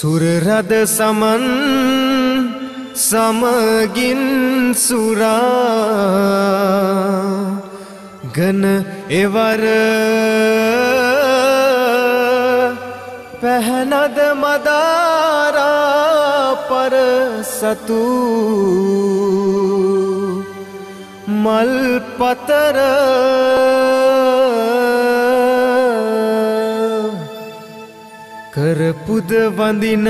සුරරද සමන් සමගින් සුරා ගන එවර පැහැනද මදාරා පර සතු මල් පතර කරපුද වඳින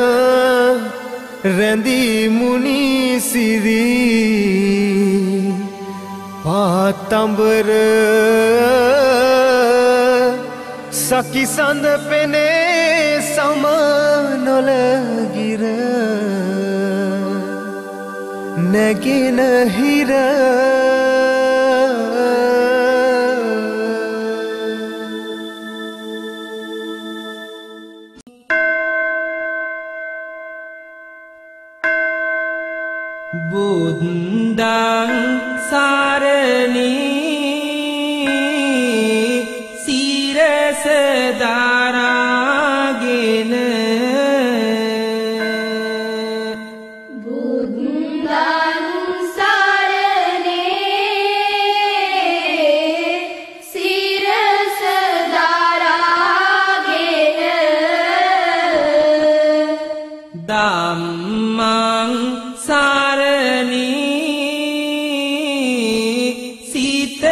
රැඳී මුනි සිරි පාතඹර සකිසඳ පෙනේ සම නොලගිර නැගෙන හිර බුද්ධං සරණී සිරස දරාගෙන බුද්ධං සරණී සිරස දරාගෙන ධම්මං සිත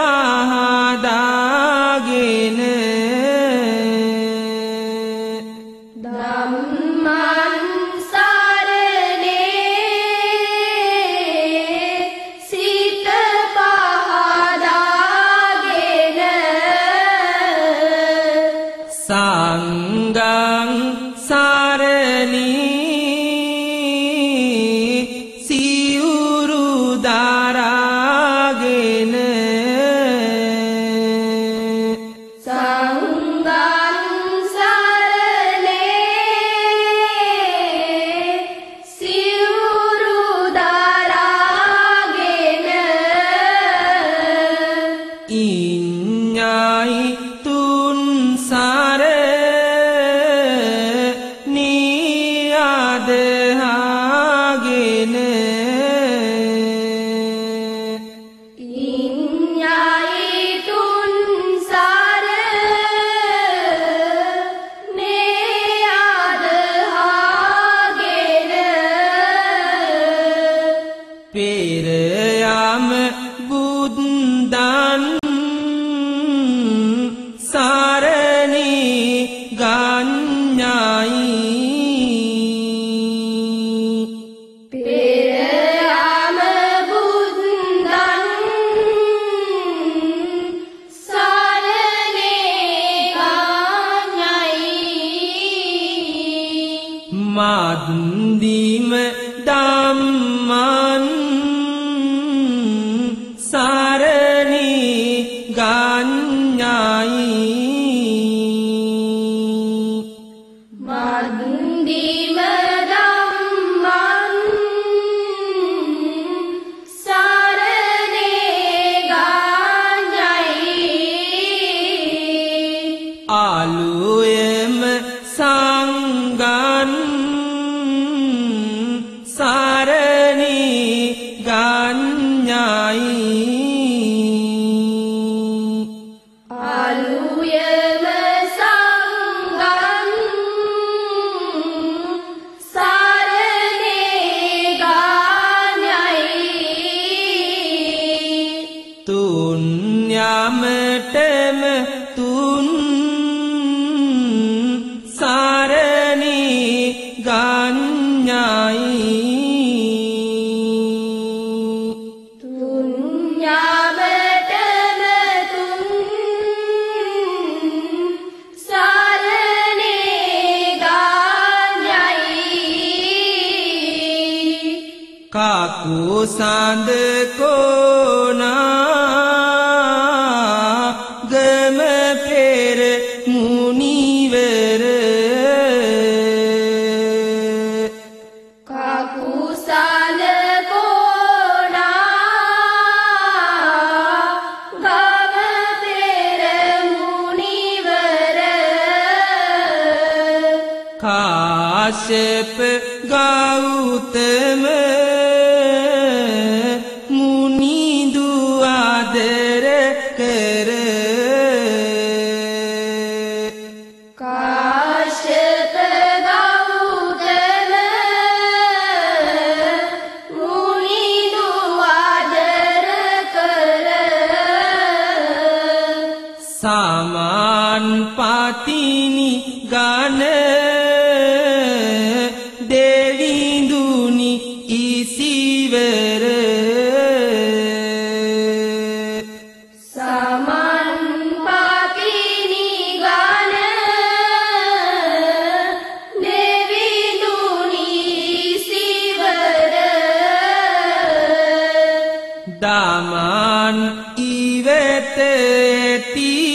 පහදාගෙන ධම්මං සරණේ සිත පහදාගෙන සංඝං සරණී සිවුරු දරාගෙන සංඝං සරණේ සිවුරු දරාගෙන ඉඤ්ඤයි තුන් සරණී අදහාගෙන පෙරයම බුද්ධං සරණී ගඤ්ඤයි පෙරයම බුද්ධං සරණේ ගඤ්ඤයි මද්දිම ධම්මං සරණී ගඤ්ඤයි මද්දිම ධම්මං සරණේ ගඤ්ඤයි ආලුයම සංඝං සරණී ගඤ්ඤයි ආලුයම සංඝං සරණේ ගඤ්ඤයි තුන් යමටම තුන් සරණී ගඤ්ඤයි තුන් යාමටම තුන් සරණේ ගඤ්ඤයි කාකු සඳ කොනා ගම පෙර මුනිවර කකුසල කොනා ගම පෙර මුනිවර කා කාශ්‍යප ගෞතම මුනිදු ආදර කර කාශ්‍යප ගෞතම මුනිදු ආදර කර සාමාන් පාතිනි ගාන දෙවිඳුනි ඉසිවර සමන්පාතිනි ගාන දෙවිඳුනි සිවර දාමන් ඉවත ඇති